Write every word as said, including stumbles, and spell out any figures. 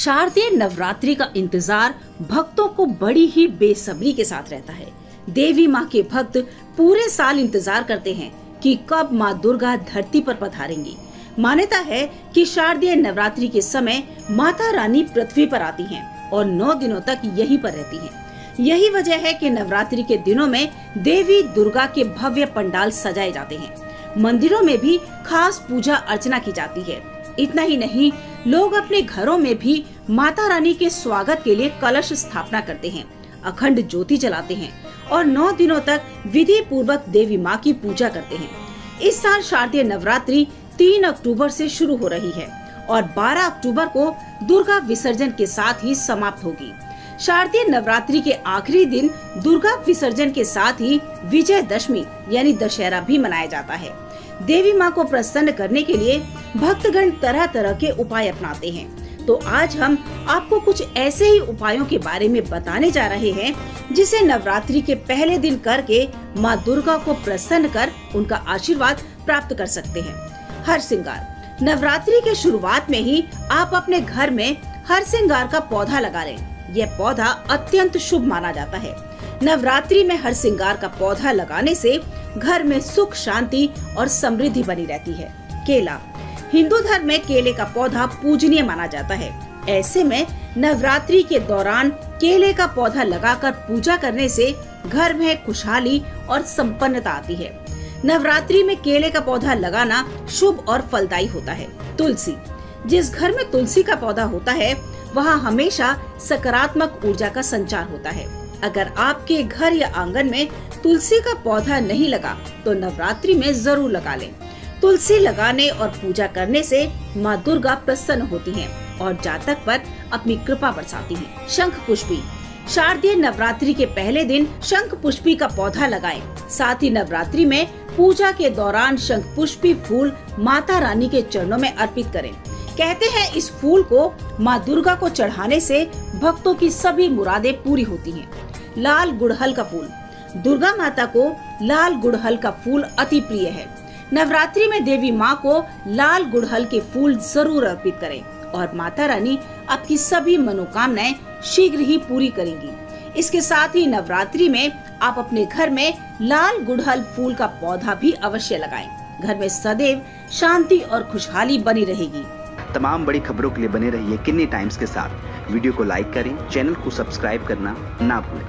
शारदीय नवरात्रि का इंतजार भक्तों को बड़ी ही बेसब्री के साथ रहता है। देवी माँ के भक्त पूरे साल इंतजार करते हैं कि कब माँ दुर्गा धरती पर पधारेंगी। मान्यता है कि शारदीय नवरात्रि के समय माता रानी पृथ्वी पर आती हैं और नौ दिनों तक यहीं पर रहती हैं। यही वजह है कि नवरात्रि के दिनों में देवी दुर्गा के भव्य पंडाल सजाए जाते हैं। मंदिरों में भी खास पूजा अर्चना की जाती है। इतना ही नहीं, लोग अपने घरों में भी माता रानी के स्वागत के लिए कलश स्थापना करते हैं, अखंड ज्योति जलाते हैं और नौ दिनों तक विधि पूर्वक देवी माँ की पूजा करते हैं। इस साल शारदीय नवरात्रि तीन अक्टूबर से शुरू हो रही है और बारह अक्टूबर को दुर्गा विसर्जन के साथ ही समाप्त होगी। शारदीय नवरात्रि के आखिरी दिन दुर्गा विसर्जन के साथ ही विजयदशमी यानी दशहरा भी मनाया जाता है। देवी माँ को प्रसन्न करने के लिए भक्तगण तरह तरह के उपाय अपनाते हैं। तो आज हम आपको कुछ ऐसे ही उपायों के बारे में बताने जा रहे हैं जिसे नवरात्रि के पहले दिन करके माँ दुर्गा को प्रसन्न कर उनका आशीर्वाद प्राप्त कर सकते हैं। हर श्रृंगार। नवरात्रि के शुरुआत में ही आप अपने घर में हर श्रृंगार का पौधा लगा लें। यह पौधा अत्यंत शुभ माना जाता है। नवरात्रि में हर श्रृंगार का पौधा लगाने से घर में सुख, शांति और समृद्धि बनी रहती है। केला। हिंदू धर्म में केले का पौधा पूजनीय माना जाता है। ऐसे में नवरात्रि के दौरान केले का पौधा लगाकर पूजा करने से घर में खुशहाली और संपन्नता आती है। नवरात्रि में केले का पौधा लगाना शुभ और फलदायी होता है। तुलसी। जिस घर में तुलसी का पौधा होता है वहाँ हमेशा सकारात्मक ऊर्जा का संचार होता है। अगर आपके घर या आंगन में तुलसी का पौधा नहीं लगा तो नवरात्रि में जरूर लगा लें। तुलसी लगाने और पूजा करने से माँ दुर्गा प्रसन्न होती हैं और जातक पर अपनी कृपा बरसाती हैं। शंख पुष्पी। शारदीय नवरात्रि के पहले दिन शंख पुष्पी का पौधा लगाएं। साथ ही नवरात्रि में पूजा के दौरान शंख पुष्पी फूल माता रानी के चरणों में अर्पित करें। कहते हैं इस फूल को माँ दुर्गा को चढ़ाने से भक्तों की सभी मुरादें पूरी होती हैं। लाल गुड़हल का फूल। दुर्गा माता को लाल गुड़हल का फूल अति प्रिय है। नवरात्रि में देवी माँ को लाल गुड़हल के फूल जरूर अर्पित करें और माता रानी आपकी सभी मनोकामनाएं शीघ्र ही पूरी करेंगी। इसके साथ ही नवरात्रि में आप अपने घर में लाल गुड़हल फूल का पौधा भी अवश्य लगाएं। घर में सदैव शांति और खुशहाली बनी रहेगी। तमाम बड़ी खबरों के लिए बने रहिए किन्नी टाइम्स के साथ। वीडियो को लाइक करें, चैनल को सब्सक्राइब करना ना भूलें।